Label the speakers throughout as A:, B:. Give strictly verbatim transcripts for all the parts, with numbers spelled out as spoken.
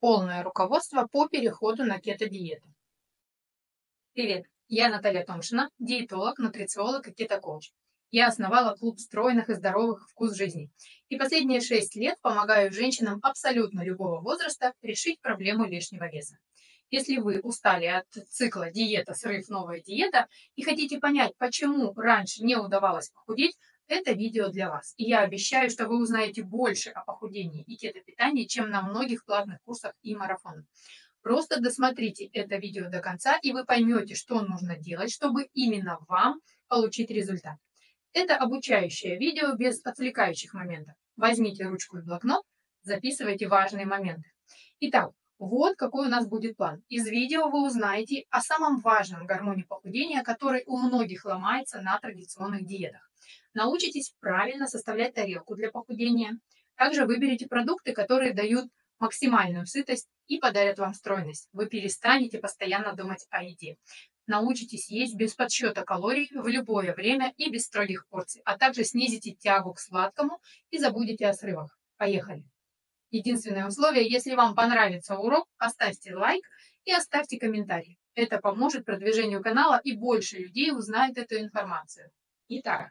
A: полное руководство по переходу на кето-диету. Привет, я Наталья Томшина, диетолог, нутрициолог и кето-коуч. Я основала клуб стройных и здоровых «Вкус жизни». И последние шесть лет помогаю женщинам абсолютно любого возраста решить проблему лишнего веса. Если вы устали от цикла диета, срыв, новая диета и хотите понять, почему раньше не удавалось похудеть, это видео для вас. И я обещаю, что вы узнаете больше о похудении и кето-питании, чем на многих платных курсах и марафонах. Просто досмотрите это видео до конца, и вы поймете, что нужно делать, чтобы именно вам получить результат. Это обучающее видео без отвлекающих моментов. Возьмите ручку и блокнот, записывайте важные моменты. Итак, вот какой у нас будет план. Из видео вы узнаете о самом важном гормоне похудения, который у многих ломается на традиционных диетах. Научитесь правильно составлять тарелку для похудения. Также выберите продукты, которые дают максимальную сытость и подарят вам стройность. Вы перестанете постоянно думать о еде. Научитесь есть без подсчета калорий в любое время и без строгих порций, а также снизите тягу к сладкому и забудете о срывах. Поехали! Единственное условие, если вам понравится урок, поставьте лайк и оставьте комментарий. Это поможет продвижению канала, и больше людей узнает эту информацию. Итак,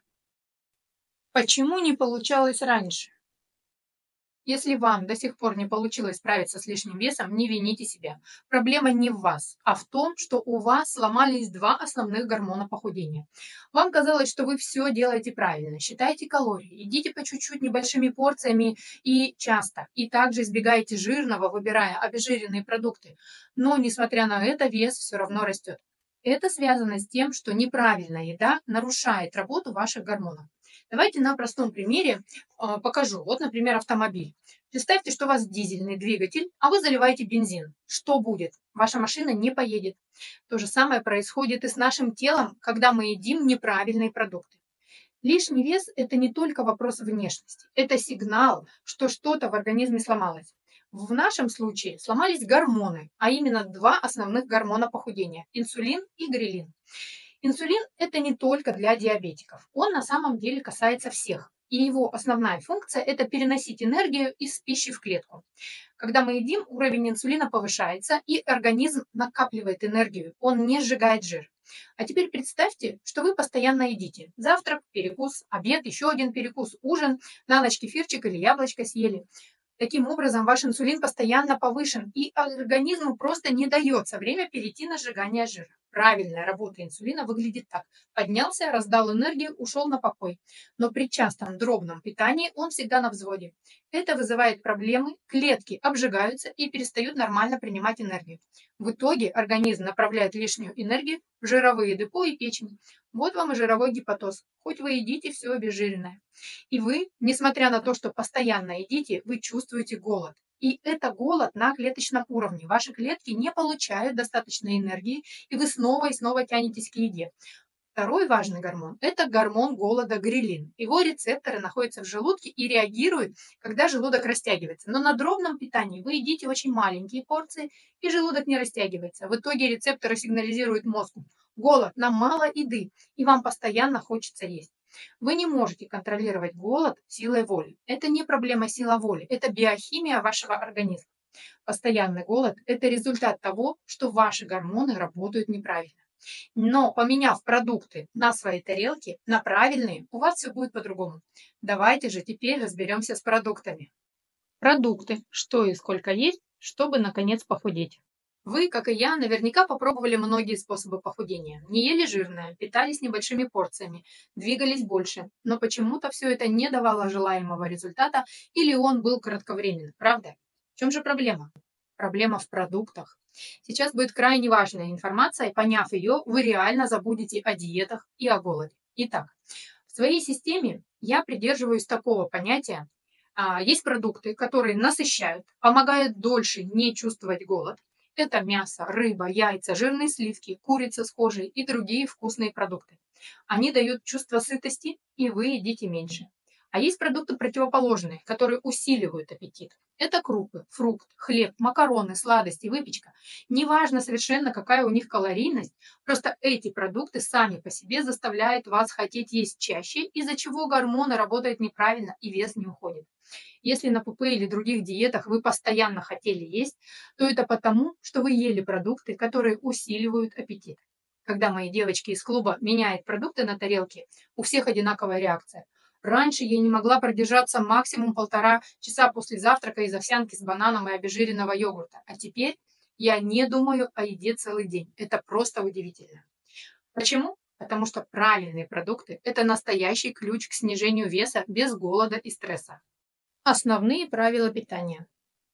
A: почему не получалось раньше? Если вам до сих пор не получилось справиться с лишним весом, не вините себя. Проблема не в вас, а в том, что у вас сломались два основных гормона похудения. Вам казалось, что вы все делаете правильно, считаете калории, едите по чуть-чуть небольшими порциями и часто, и также избегаете жирного, выбирая обезжиренные продукты. Но, несмотря на это, вес все равно растет. Это связано с тем, что неправильная еда нарушает работу ваших гормонов. Давайте на простом примере э, покажу. Вот, например, автомобиль. Представьте, что у вас дизельный двигатель, а вы заливаете бензин. Что будет? Ваша машина не поедет. То же самое происходит и с нашим телом, когда мы едим неправильные продукты. Лишний вес – это не только вопрос внешности. Это сигнал, что что-то в организме сломалось. В нашем случае сломались гормоны, а именно два основных гормона похудения – инсулин и грелин. Инсулин – это не только для диабетиков. Он на самом деле касается всех. И его основная функция – это переносить энергию из пищи в клетку. Когда мы едим, уровень инсулина повышается, и организм накапливает энергию. Он не сжигает жир. А теперь представьте, что вы постоянно едите. Завтрак, перекус, обед, еще один перекус, ужин, на ночь кефирчик или яблочко съели. Таким образом, ваш инсулин постоянно повышен, и организму просто не дается время перейти на сжигание жира. Правильная работа инсулина выглядит так. Поднялся, раздал энергию, ушел на покой. Но при частом дробном питании он всегда на взводе. Это вызывает проблемы, клетки обжигаются и перестают нормально принимать энергию. В итоге организм направляет лишнюю энергию в жировые депо и печень. Вот вам и жировой гепатоз. Хоть вы едите все обезжиренное. И вы, несмотря на то, что постоянно едите, вы чувствуете голод. И это голод на клеточном уровне. Ваши клетки не получают достаточной энергии, и вы снова и снова тянетесь к еде. Второй важный гормон – это гормон голода грелин. Его рецепторы находятся в желудке и реагируют, когда желудок растягивается. Но на дробном питании вы едите очень маленькие порции, и желудок не растягивается. В итоге рецепторы сигнализируют мозгу: голод, нам мало еды, и вам постоянно хочется есть. Вы не можете контролировать голод силой воли. Это не проблема сила воли, это биохимия вашего организма. Постоянный голод – это результат того, что ваши гормоны работают неправильно. Но поменяв продукты на своей тарелке, на правильные, у вас все будет по-другому. Давайте же теперь разберемся с продуктами. Продукты. Что и сколько есть, чтобы наконец похудеть. Вы, как и я, наверняка попробовали многие способы похудения. Не ели жирное, питались небольшими порциями, двигались больше. Но почему-то все это не давало желаемого результата, или он был кратковременным, правда? В чем же проблема? Проблема в продуктах. Сейчас будет крайне важная информация, и поняв ее, вы реально забудете о диетах и о голоде. Итак, в своей системе я придерживаюсь такого понятия. Есть продукты, которые насыщают, помогают дольше не чувствовать голод. Это мясо, рыба, яйца, жирные сливки, курица с кожей и другие вкусные продукты. Они дают чувство сытости, и вы едите меньше. А есть продукты противоположные, которые усиливают аппетит. Это крупы, фрукт, хлеб, макароны, сладости, выпечка. Неважно совершенно, какая у них калорийность, просто эти продукты сами по себе заставляют вас хотеть есть чаще, из-за чего гормоны работают неправильно и вес не уходит. Если на ПП или других диетах вы постоянно хотели есть, то это потому, что вы ели продукты, которые усиливают аппетит. Когда мои девочки из клуба меняют продукты на тарелке, у всех одинаковая реакция. Раньше я не могла продержаться максимум полтора часа после завтрака из овсянки с бананом и обезжиренного йогурта. А теперь я не думаю о еде целый день. Это просто удивительно. Почему? Потому что правильные продукты– это настоящий ключ к снижению веса без голода и стресса. Основные правила питания.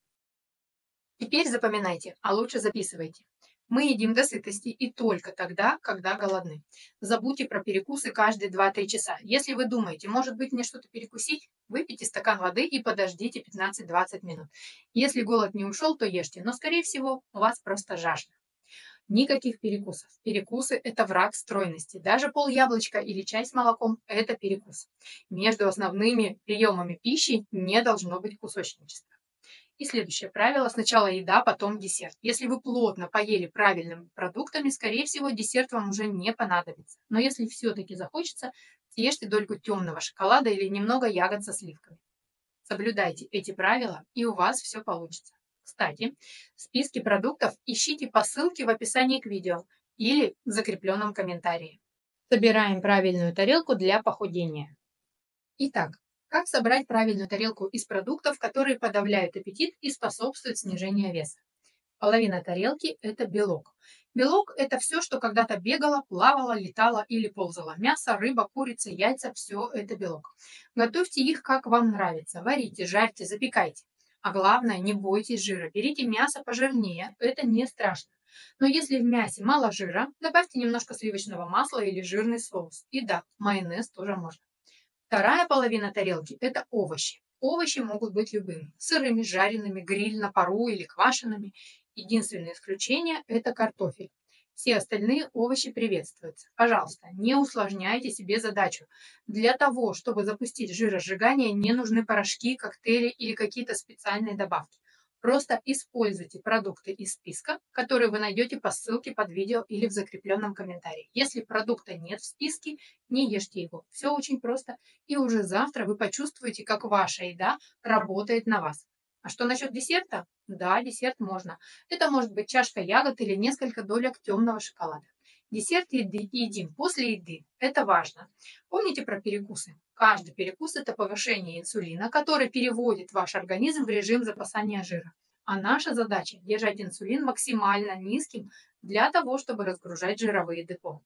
A: Теперь запоминайте, а лучше записывайте. Мы едим до сытости и только тогда, когда голодны. Забудьте про перекусы каждые два-три часа. Если вы думаете, может быть мне что-то перекусить, выпейте стакан воды и подождите пятнадцать-двадцать минут. Если голод не ушел, то ешьте, но скорее всего у вас просто жажда. Никаких перекусов. Перекусы – это враг стройности. Даже пол яблочка или чай с молоком – это перекус. Между основными приемами пищи не должно быть кусочничества. И следующее правило – сначала еда, потом десерт. Если вы плотно поели правильными продуктами, скорее всего, десерт вам уже не понадобится. Но если все-таки захочется, съешьте дольку темного шоколада или немного ягод со сливками. Соблюдайте эти правила, и у вас все получится. Кстати, списки продуктов ищите по ссылке в описании к видео или в закрепленном комментарии. Собираем правильную тарелку для похудения. Итак, как собрать правильную тарелку из продуктов, которые подавляют аппетит и способствуют снижению веса? Половина тарелки – это белок. Белок – это все, что когда-то бегало, плавало, летало или ползало. Мясо, рыба, курица, яйца – все это белок. Готовьте их, как вам нравится. Варите, жарьте, запекайте. А главное, не бойтесь жира. Берите мясо пожирнее, это не страшно. Но если в мясе мало жира, добавьте немножко сливочного масла или жирный соус. И да, майонез тоже можно. Вторая половина тарелки – это овощи. Овощи могут быть любыми – сырыми, жареными, гриль на пару или квашенными. Единственное исключение – это картофель. Все остальные овощи приветствуются. Пожалуйста, не усложняйте себе задачу. Для того, чтобы запустить жиросжигание, не нужны порошки, коктейли или какие-то специальные добавки. Просто используйте продукты из списка, которые вы найдете по ссылке под видео или в закрепленном комментарии. Если продукта нет в списке, не ешьте его. Все очень просто, и уже завтра вы почувствуете, как ваша еда работает на вас. А что насчет десерта? Да, десерт можно. Это может быть чашка ягод или несколько долек темного шоколада. Десерт едим после еды. Это важно. Помните про перекусы? Каждый перекус – это повышение инсулина, который переводит ваш организм в режим запасания жира. А наша задача – держать инсулин максимально низким для того, чтобы разгружать жировые депо.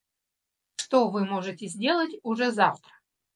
A: Что вы можете сделать уже завтра?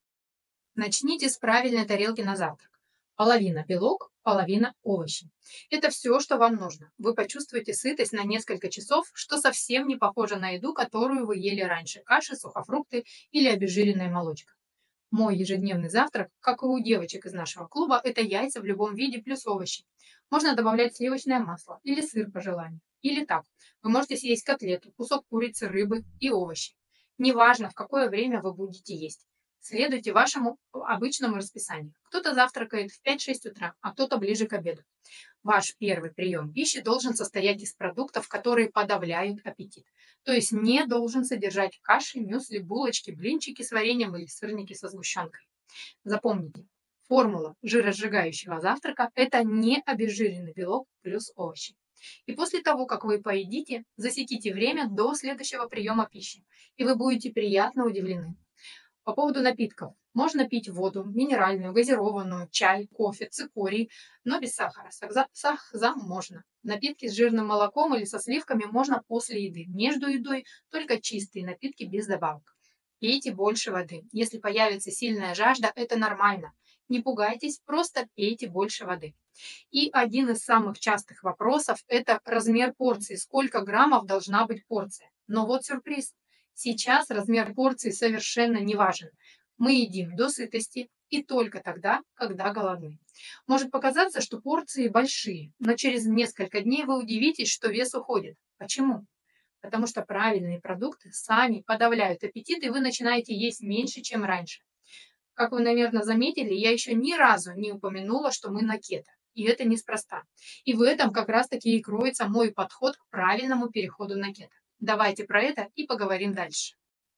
A: Начните с правильной тарелки на завтрак. Половина белок, половина овощи. Это все, что вам нужно. Вы почувствуете сытость на несколько часов, что совсем не похоже на еду, которую вы ели раньше. Каши, сухофрукты или обезжиренная молочка. Мой ежедневный завтрак, как и у девочек из нашего клуба, это яйца в любом виде плюс овощи. Можно добавлять сливочное масло или сыр по желанию. Или так. Вы можете съесть котлету, кусок курицы, рыбы и овощи. Неважно, в какое время вы будете есть. Следуйте вашему обычному расписанию. Кто-то завтракает в пять-шесть утра, а кто-то ближе к обеду. Ваш первый прием пищи должен состоять из продуктов, которые подавляют аппетит. То есть не должен содержать каши, мюсли, булочки, блинчики с вареньем или сырники со сгущенкой. Запомните, формула жиросжигающего завтрака – это не обезжиренный белок плюс овощи. И после того, как вы поедите, засеките время до следующего приема пищи, и вы будете приятно удивлены. По поводу напитков. Можно пить воду, минеральную, газированную, чай, кофе, цикорий, но без сахара. Сахзам можно. Напитки с жирным молоком или со сливками можно после еды. Между едой только чистые напитки без добавок. Пейте больше воды. Если появится сильная жажда, это нормально. Не пугайтесь, просто пейте больше воды. И один из самых частых вопросов – это размер порции. Сколько граммов должна быть порция? Но вот сюрприз. Сейчас размер порции совершенно не важен. Мы едим до сытости и только тогда, когда голодны. Может показаться, что порции большие, но через несколько дней вы удивитесь, что вес уходит. Почему? Потому что правильные продукты сами подавляют аппетит, и вы начинаете есть меньше, чем раньше. Как вы, наверное, заметили, я еще ни разу не упомянула, что мы на кето. И это неспроста. И в этом как раз-таки и кроется мой подход к правильному переходу на кето. Давайте про это и поговорим дальше.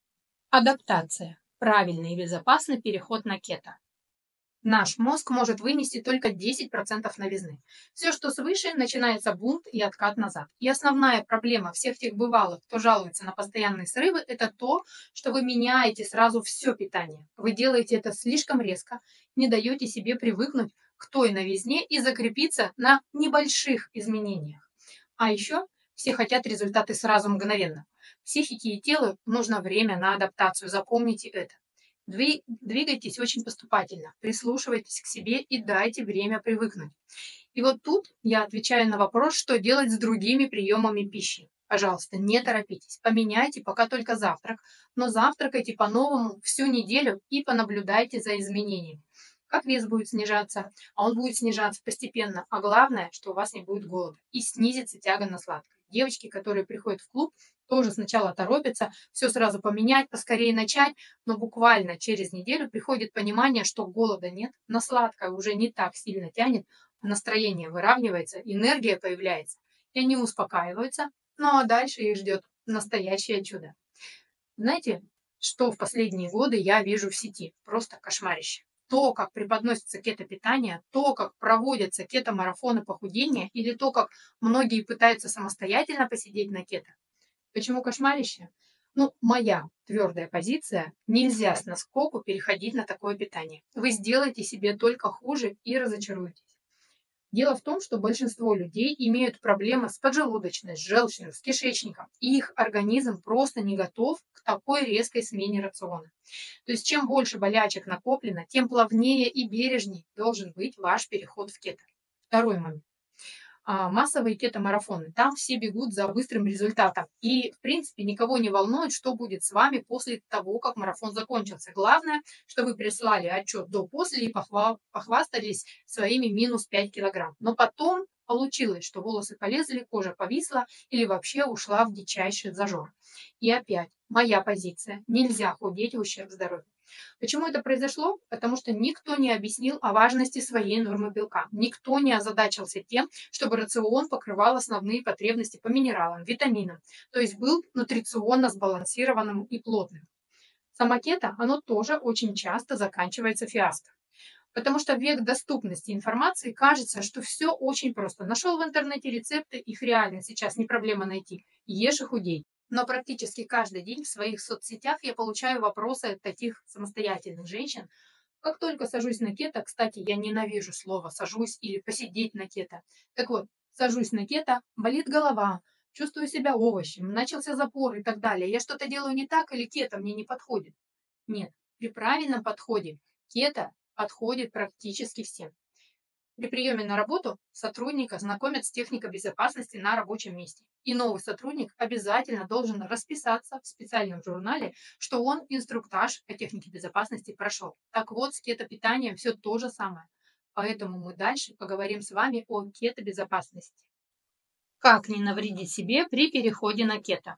A: Адаптация. Правильный и безопасный переход на кето. Наш мозг может вынести только десять процентов новизны. Все, что свыше, начинается бунт и откат назад. И основная проблема всех тех бывалых, кто жалуется на постоянные срывы, это то, что вы меняете сразу все питание. Вы делаете это слишком резко, не даете себе привыкнуть к той новизне и закрепиться на небольших изменениях. А еще все хотят результаты сразу мгновенно. Психике и телу нужно время на адаптацию, запомните это. Двигайтесь очень поступательно, прислушивайтесь к себе и дайте время привыкнуть. И вот тут я отвечаю на вопрос, что делать с другими приемами пищи. Пожалуйста, не торопитесь, поменяйте пока только завтрак, но завтракайте по-новому всю неделю и понаблюдайте за изменениями. Как вес будет снижаться, а он будет снижаться постепенно, а главное, что у вас не будет голода и снизится тяга на сладкое. Девочки, которые приходят в клуб, тоже сначала торопятся все сразу поменять, поскорее начать, но буквально через неделю приходит понимание, что голода нет, на сладкое уже не так сильно тянет, настроение выравнивается, энергия появляется, и они успокаиваются, ну а дальше их ждет настоящее чудо. Знаете, что в последние годы я вижу в сети? Просто кошмарище. То, как преподносится кето-питание, то, как проводятся кето-марафоны похудения, или то, как многие пытаются самостоятельно посидеть на кето. Почему кошмарище? Ну, моя твердая позиция – нельзя с наскоку переходить на такое питание. Вы сделаете себе только хуже и разочаруетесь. Дело в том, что большинство людей имеют проблемы с поджелудочной, с желчным, с кишечником, и их организм просто не готов к такой резкой смене рациона. То есть чем больше болячек накоплено, тем плавнее и бережнее должен быть ваш переход в кето. Второй момент. А, массовые кето-марафоны. Там все бегут за быстрым результатом. И, в принципе, никого не волнует, что будет с вами после того, как марафон закончился. Главное, что вы прислали отчет до-после и похва- похвастались своими минус пять килограмм. Но потом получилось, что волосы полезли, кожа повисла или вообще ушла в дичайший зажор. И опять, моя позиция. Нельзя худеть в ущерб здоровью. Почему это произошло? Потому что никто не объяснил о важности своей нормы белка. Никто не озадачился тем, чтобы рацион покрывал основные потребности по минералам, витаминам, то есть был нутриционно сбалансированным и плотным. Само кето, оно тоже очень часто заканчивается фиаско. Потому что в век доступности информации кажется, что все очень просто. Нашел в интернете рецепты, их реально сейчас не проблема найти. Ешь и худей. Но практически каждый день в своих соцсетях я получаю вопросы от таких самостоятельных женщин. Как только сажусь на кето, кстати, я ненавижу слово «сажусь» или «посидеть на кето». Так вот, сажусь на кето, болит голова, чувствую себя овощем, начался запор и так далее. Я что-то делаю не так или кето мне не подходит? Нет, при правильном подходе кето подходит практически всем. При приеме на работу сотрудника знакомят с техникой безопасности на рабочем месте. И новый сотрудник обязательно должен расписаться в специальном журнале, что он инструктаж по технике безопасности прошел. Так вот, с кето-питанием все то же самое. Поэтому мы дальше поговорим с вами о кето-безопасности. Как не навредить себе при переходе на кето?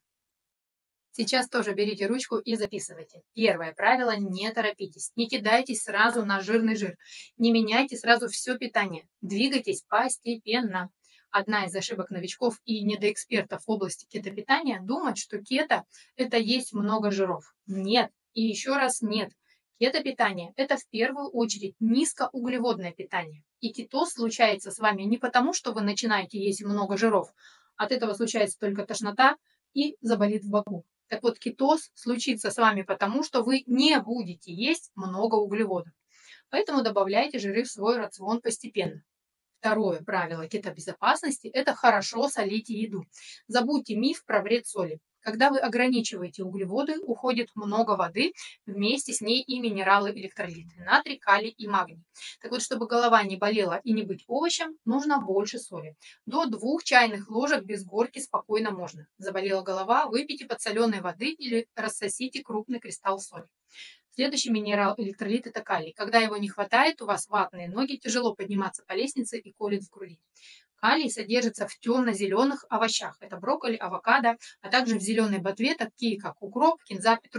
A: Сейчас тоже берите ручку и записывайте. Первое правило – не торопитесь. Не кидайтесь сразу на жирный жир. Не меняйте сразу все питание. Двигайтесь постепенно. Одна из ошибок новичков и недоэкспертов в области кетопитания – думать, что кето – это есть много жиров. Нет. И еще раз нет. Кетопитание – это в первую очередь низкоуглеводное питание. И кетоз случается с вами не потому, что вы начинаете есть много жиров. От этого случается только тошнота и заболит в боку. Так вот, кетоз случится с вами потому, что вы не будете есть много углеводов. Поэтому добавляйте жиры в свой рацион постепенно. Второе правило кетобезопасности – это хорошо солите еду. Забудьте миф про вред соли. Когда вы ограничиваете углеводы, уходит много воды, вместе с ней и минералы, электролиты, натрий, калий и магний. Так вот, чтобы голова не болела и не быть овощем, нужно больше соли. До двух чайных ложек без горки спокойно можно. Заболела голова, выпейте подсоленной воды или рассосите крупный кристалл соли. Следующий минерал электролит – это калий. Когда его не хватает, у вас ватные ноги, тяжело подниматься по лестнице и колет в груди. Калий содержится в темно-зеленых овощах. Это брокколи, авокадо, а также в зеленой ботве, такие как укроп, кинза, петрушка.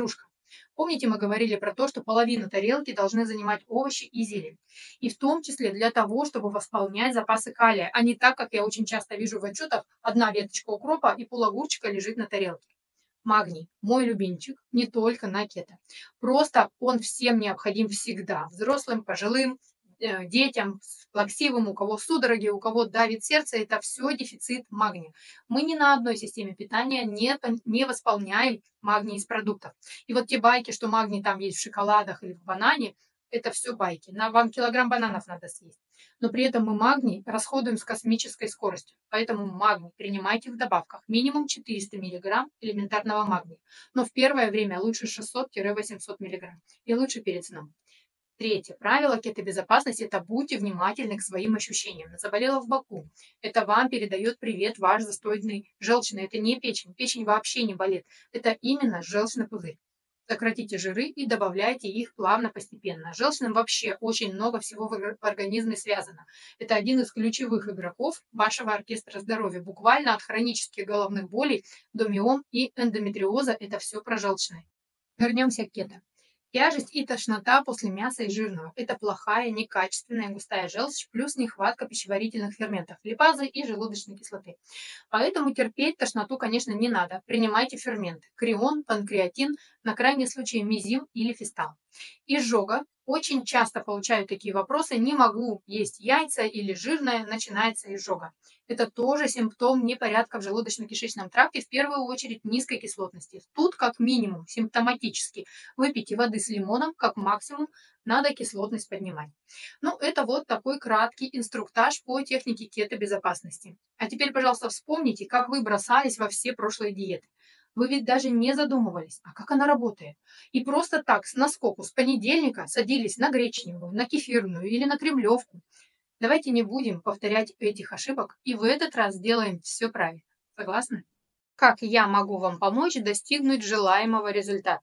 A: Помните, мы говорили про то, что половину тарелки должны занимать овощи и зелень. И в том числе для того, чтобы восполнять запасы калия, а не так, как я очень часто вижу в отчетах, одна веточка укропа и пол-огурчика лежит на тарелке. Магний, мой любимчик, не только на кето. Просто он всем необходим всегда. Взрослым, пожилым, э, детям, плаксивым, у кого судороги, у кого давит сердце, это все дефицит магния. Мы ни на одной системе питания не, не восполняем магний из продуктов. И вот те байки, что магний там есть в шоколадах или в банане, это все байки. На вам килограмм бананов надо съесть. Но при этом мы магний расходуем с космической скоростью. Поэтому магний принимайте в добавках. Минимум четыреста миллиграмм элементарного магния. Но в первое время лучше шестьсот-восемьсот миллиграмм. И лучше перед сном. Третье правило кето-безопасности – это будьте внимательны к своим ощущениям. Заболела в боку. Это вам передает привет ваш застойный желчный. Это не печень. Печень вообще не болит. Это именно желчный пузырь. Сократите жиры и добавляйте их плавно, постепенно. С желчным вообще очень много всего в организме связано. Это один из ключевых игроков вашего оркестра здоровья. Буквально от хронических головных болей до миом и эндометриоза – это все про желчное. Вернемся к кето. Тяжесть и тошнота после мяса и жирного – это плохая, некачественная густая желчь плюс нехватка пищеварительных ферментов, липазы и желудочной кислоты. Поэтому терпеть тошноту, конечно, не надо. Принимайте ферменты – крион, панкреатин, на крайний случай мезим или фистал. Изжога. Очень часто получаю такие вопросы: не могу есть яйца или жирное, начинается изжога. Это тоже симптом непорядка в желудочно-кишечном тракте, в первую очередь низкой кислотности. Тут как минимум симптоматически выпейте воды с лимоном, как максимум надо кислотность поднимать. Ну, это вот такой краткий инструктаж по технике кето-безопасности. А теперь, пожалуйста, вспомните, как вы бросались во все прошлые диеты. Вы ведь даже не задумывались, а как она работает. И просто так, с наскоку, с понедельника садились на гречневую, на кефирную или на кремлевку. Давайте не будем повторять этих ошибок и в этот раз сделаем все правильно. Согласны? Как я могу вам помочь достигнуть желаемого результата?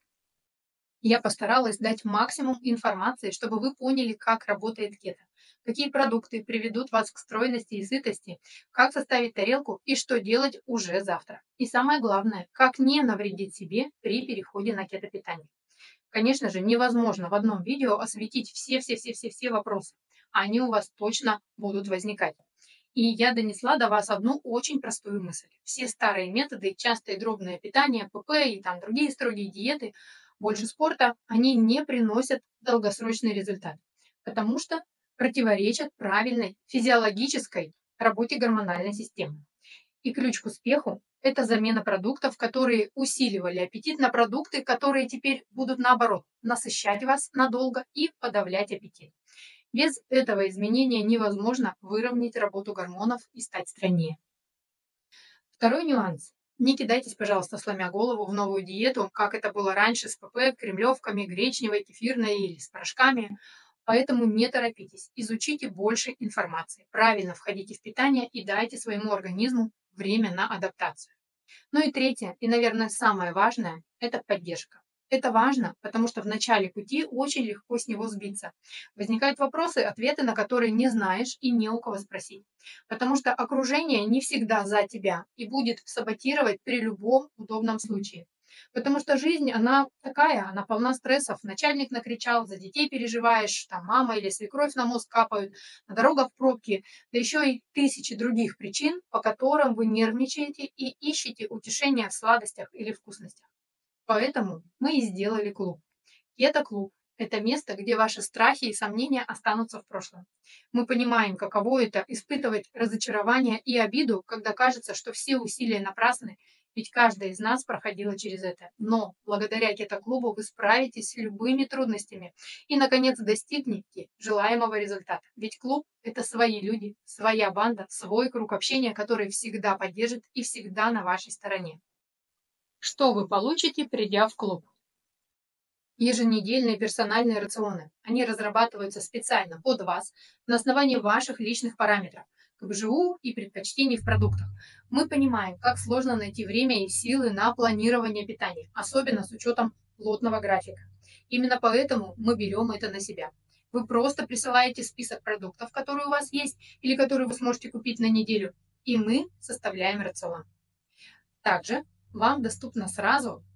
A: Я постаралась дать максимум информации, чтобы вы поняли, как работает кето, какие продукты приведут вас к стройности и сытости, как составить тарелку и что делать уже завтра. И самое главное, как не навредить себе при переходе на кето-питание. Конечно же, невозможно в одном видео осветить все-все-все-все-все вопросы. Они у вас точно будут возникать. И я донесла до вас одну очень простую мысль. Все старые методы, частое дробное питание, ПП и там другие строгие диеты, больше спорта, они не приносят долгосрочный результат, потому что противоречат правильной физиологической работе гормональной системы. И ключ к успеху – это замена продуктов, которые усиливали аппетит, на продукты, которые теперь будут, наоборот, насыщать вас надолго и подавлять аппетит. Без этого изменения невозможно выровнять работу гормонов и стать стройнее. Второй нюанс. Не кидайтесь, пожалуйста, сломя голову в новую диету, как это было раньше с ПП, кремлевками, гречневой, кефирной или с порошками. Поэтому не торопитесь, изучите больше информации, правильно входите в питание и дайте своему организму время на адаптацию. Ну и третье, и, наверное, самое важное – это поддержка. Это важно, потому что в начале пути очень легко с него сбиться. Возникают вопросы, ответы на которые не знаешь и не у кого спросить. Потому что окружение не всегда за тебя и будет саботировать при любом удобном случае. Потому что жизнь, она такая, она полна стрессов. Начальник накричал, за детей переживаешь, там мама или свекровь на мозг капают, на дорогах пробки, да еще и тысячи других причин, по которым вы нервничаете и ищете утешения в сладостях или вкусностях. Поэтому мы и сделали клуб. Кето-клуб – это место, где ваши страхи и сомнения останутся в прошлом. Мы понимаем, каково это – испытывать разочарование и обиду, когда кажется, что все усилия напрасны, ведь каждая из нас проходила через это. Но благодаря кето-клубу вы справитесь с любыми трудностями и, наконец, достигнете желаемого результата. Ведь клуб – это свои люди, своя банда, свой круг общения, который всегда поддержит и всегда на вашей стороне. Что вы получите, придя в клуб? Еженедельные персональные рационы. Они разрабатываются специально под вас на основании ваших личных параметров, ка бэ жэ у и предпочтений в продуктах. Мы понимаем, как сложно найти время и силы на планирование питания, особенно с учетом плотного графика. Именно поэтому мы берем это на себя. Вы просто присылаете список продуктов, которые у вас есть или которые вы сможете купить на неделю, и мы составляем рацион. Также вам доступно сразу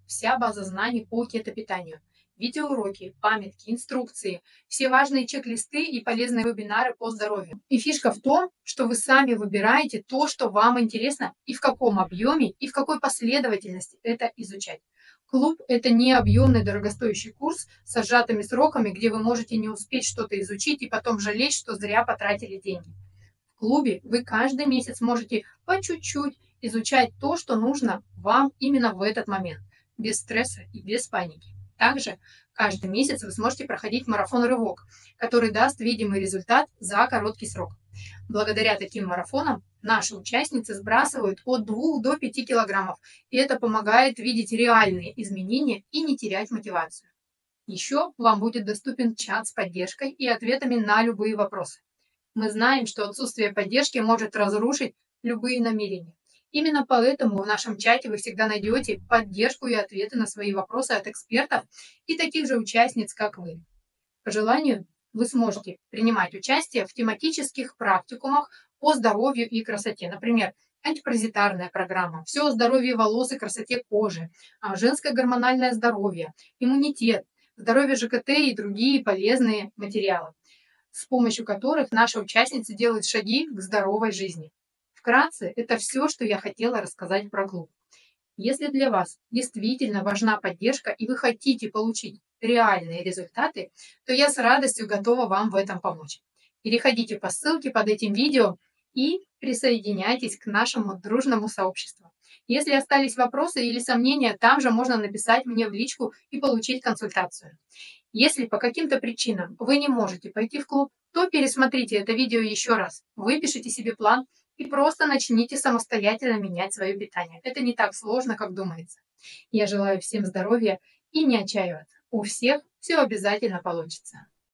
A: вся база знаний по кетопитанию, видеоуроки, памятки, инструкции, все важные чек-листы и полезные вебинары по здоровью. И фишка в том, что вы сами выбираете то, что вам интересно, и в каком объеме, и в какой последовательности это изучать. Клуб – это не объемный дорогостоящий курс с сжатыми сроками, где вы можете не успеть что-то изучить и потом жалеть, что зря потратили деньги. В клубе вы каждый месяц можете по чуть-чуть изучать то, что нужно вам именно в этот момент, без стресса и без паники. Также каждый месяц вы сможете проходить марафон-рывок, который даст видимый результат за короткий срок. Благодаря таким марафонам наши участницы сбрасывают от двух до пяти килограммов, и это помогает видеть реальные изменения и не терять мотивацию. Еще вам будет доступен чат с поддержкой и ответами на любые вопросы. Мы знаем, что отсутствие поддержки может разрушить любые намерения. Именно поэтому в нашем чате вы всегда найдете поддержку и ответы на свои вопросы от экспертов и таких же участниц, как вы. По желанию, вы сможете принимать участие в тематических практикумах по здоровью и красоте. Например, антипаразитарная программа, все о здоровье волос и красоте кожи, женское гормональное здоровье, иммунитет, здоровье ЖКТ и другие полезные материалы, с помощью которых наши участницы делают шаги к здоровой жизни. Вкратце, это все, что я хотела рассказать про клуб. Если для вас действительно важна поддержка и вы хотите получить реальные результаты, то я с радостью готова вам в этом помочь. Переходите по ссылке под этим видео и присоединяйтесь к нашему дружному сообществу. Если остались вопросы или сомнения, там же можно написать мне в личку и получить консультацию. Если по каким-то причинам вы не можете пойти в клуб, то пересмотрите это видео еще раз, выпишите себе план и просто начните самостоятельно менять свое питание. Это не так сложно, как думается. Я желаю всем здоровья и не отчаиваться. У всех все обязательно получится.